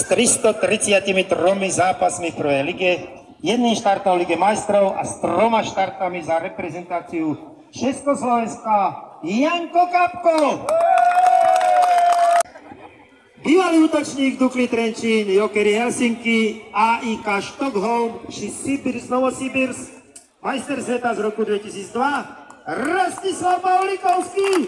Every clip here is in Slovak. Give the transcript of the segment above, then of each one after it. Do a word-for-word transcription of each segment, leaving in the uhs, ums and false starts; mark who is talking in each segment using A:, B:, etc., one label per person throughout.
A: tristotridsiatimi tromi zápasmi v prvej lige, jedným štartom v Lige majstrov a s troma štartami za reprezentáciu Československa Janko Kapko. Bývalý útočník Dukly Trenčín, Jokery Helsinki, á í ká Stockholm či Sibir, Novosibirsk, majster sveta z roku dvetisícdva, Rastislav Pavlikovský.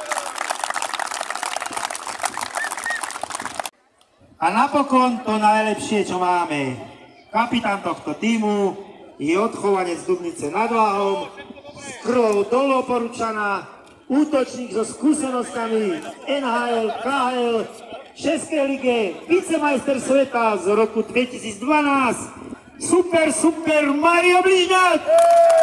A: A napokon to najlepšie, čo máme. Kapitán tohto týmu je odchovanec Dubnice nad Váhom, s krvou Doloporučana, útočník so skúsenostami en há el, ká há el, Českej lige, vicemajster sveta z roku dvetisícdvanásť, super, super Mario Bližňák!